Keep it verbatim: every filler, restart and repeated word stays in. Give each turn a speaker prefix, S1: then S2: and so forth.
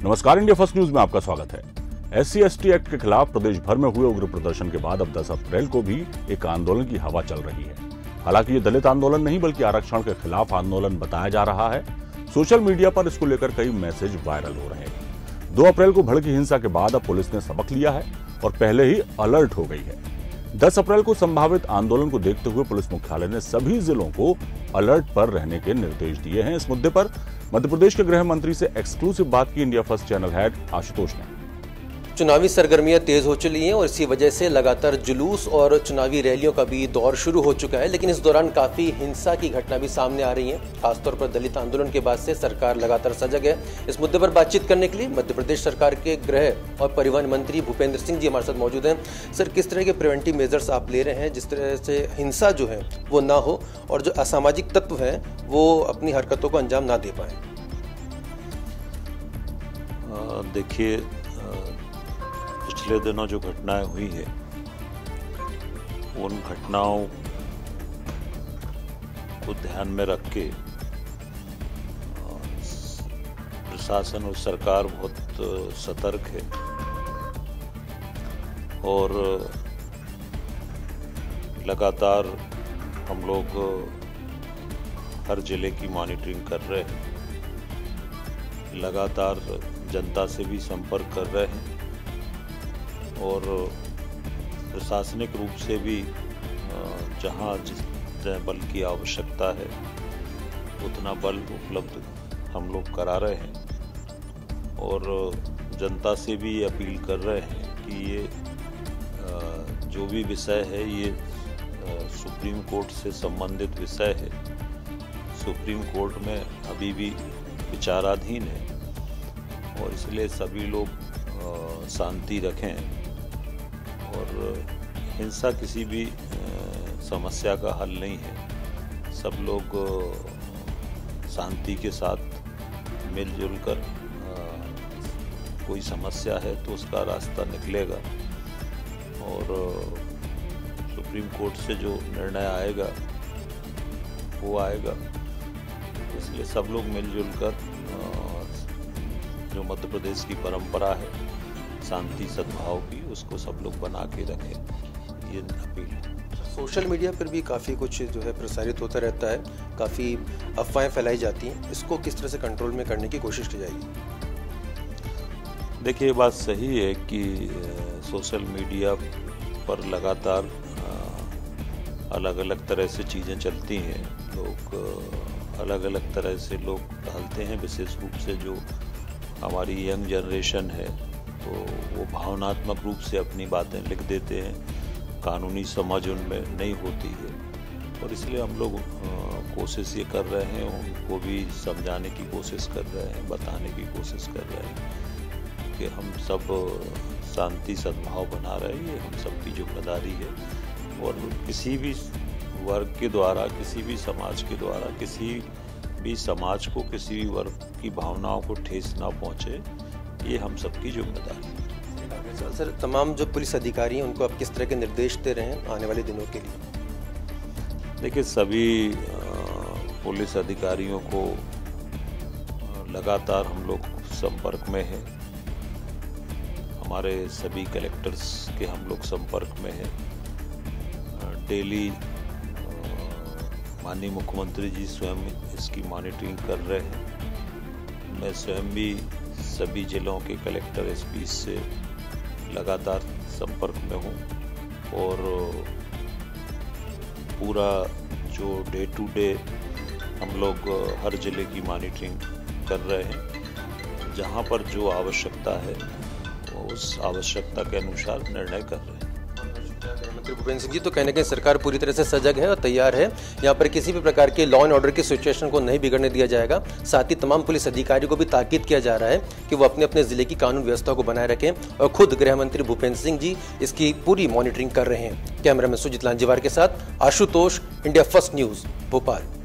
S1: नमस्कार, India first news में आपका स्वागत है। S C S T act के खिलाफ प्रदेश भर में हुए उग्र प्रदर्शन के बाद अब दस अप्रैल को भी एक आंदोलन की हवा चल रही है। हालांकि ये दलित आंदोलन नहीं बल्कि आरक्षण के खिलाफ आंदोलन बताया जा रहा है। सोशल मीडिया पर इसको लेकर कई मैसेज वायरल हो रहे हैं। दो अप्रैल को भड़की हिंसा के बाद अब पुलिस ने सबक लिया है और पहले ही अलर्ट हो गई है। दस अप्रैल को संभावित आंदोलन को देखते हुए पुलिस मुख्यालय ने सभी जिलों को अलर्ट पर रहने के निर्देश दिए हैं। इस मुद्दे पर मध्य प्रदेश के गृह मंत्री से एक्सक्लूसिव बात की India first channel head Ashutosh ने।
S2: चुनावी सरगर्मियां तेज हो चली हैं और इसी वजह से लगातार जुलूस और चुनावी रैलियों का भी दौर शुरू हो चुका है, लेकिन इस दौरान काफी हिंसा की घटना भी सामने आ रही हैं। खासतौर पर दलित आंदोलन के बाद से सरकार लगातार सजग है। इस मुद्दे पर बातचीत करने के लिए मध्य प्रदेश सरकार के गृह और परिवहन मंत्री भूपेंद्र सिंह जी हमारे साथ मौजूद हैं। सर, किस तरह के प्रिवेंटिव मेजर्स आप ले रहे हैं जिस तरह से हिंसा जो है वो ना हो और जो असामाजिक तत्व हैं वो अपनी हरकतों को अंजाम ना दे पाए?
S3: देखिए, पिछले दिनों जो घटनाएं हुई है उन घटनाओं को ध्यान में रख के प्रशासन और सरकार बहुत सतर्क है और लगातार हम लोग हर जिले की मॉनिटरिंग कर रहे हैं, लगातार जनता से भी संपर्क कर रहे हैं और प्रशासनिक रूप से भी जहां जितने बल की आवश्यकता है उतना बल उपलब्ध हम लोग करा रहे हैं और जनता से भी अपील कर रहे हैं कि ये जो भी विषय है ये सुप्रीम कोर्ट से संबंधित विषय है, सुप्रीम कोर्ट में अभी भी विचाराधीन है और इसलिए सभी लोग शांति रखें और हिंसा किसी भी समस्या का हल नहीं है। सब लोग शांति के साथ मिलजुल कर कोई समस्या है तो उसका रास्ता निकलेगा और सुप्रीम कोर्ट से जो निर्णय आएगा वो आएगा। इसलिए सब लोग मिलजुल कर जो मध्य प्रदेश की परंपरा है शांति सद्भाव की, उसको सब लोग बना के रखें, ये अपील है।
S2: सोशल मीडिया पर भी काफ़ी कुछ जो है प्रसारित होता रहता है, काफ़ी अफवाहें फैलाई जाती हैं, इसको किस तरह से कंट्रोल में करने की कोशिश की जाएगी?
S3: देखिए, ये बात सही है कि सोशल मीडिया पर लगातार अलग अलग तरह से चीज़ें चलती हैं, लोग अलग अलग तरह से लोग डालते हैं, विशेष रूप से जो हमारी यंग जनरेशन है तो वो भावनात्मक रूप से अपनी बातें लिख देते हैं, कानूनी समझ उनमें नहीं होती है और इसलिए हम लोग कोशिश ये कर रहे हैं, उनको भी समझाने की कोशिश कर रहे हैं, बताने की कोशिश कर रहे हैं कि हम सब शांति सद्भाव बना रहे हैं, ये हम सब की जिम्मेदारी है और किसी भी वर्ग के द्वारा, किसी भी समाज के द्वारा, किसी भी समाज को, किसी भी वर्ग की भावनाओं को ठेस ना पहुंचे, ये हम सबकी जिम्मेदारी है।
S2: सर, तमाम जो पुलिस अधिकारी हैं उनको आप किस तरह के निर्देश दे रहे हैं आने वाले दिनों के लिए?
S3: देखिए, सभी पुलिस अधिकारियों को लगातार हम लोग संपर्क में हैं, हमारे सभी कलेक्टर्स के हम लोग संपर्क में हैं। डेली माननीय मुख्यमंत्री जी स्वयं इसकी मॉनिटरिंग कर रहे हैं। मैं स्वयं भी सभी जिलों के कलेक्टर एस पी से लगातार संपर्क में हूँ और पूरा जो डे टू डे हम लोग हर जिले की मॉनिटरिंग कर रहे हैं। जहाँ पर जो आवश्यकता है उस आवश्यकता के अनुसार निर्णय कर रहे हैं।
S2: मंत्री भूपेंद्र सिंह जी, तो कहने के सरकार पूरी तरह से सजग है और तैयार है, यहाँ पर किसी भी प्रकार के लॉ एंड ऑर्डर की सिचुएशन को नहीं बिगड़ने दिया जाएगा। साथ ही तमाम पुलिस अधिकारियों को भी ताकीद किया जा रहा है कि वो अपने अपने जिले की कानून व्यवस्था को बनाए रखें और खुद गृह मंत्री भूपेंद्र सिंह जी इसकी पूरी मॉनिटरिंग कर रहे हैं। कैमरा में सुजीत लांजीवार के साथ Ashutosh, India first news, Bhopal.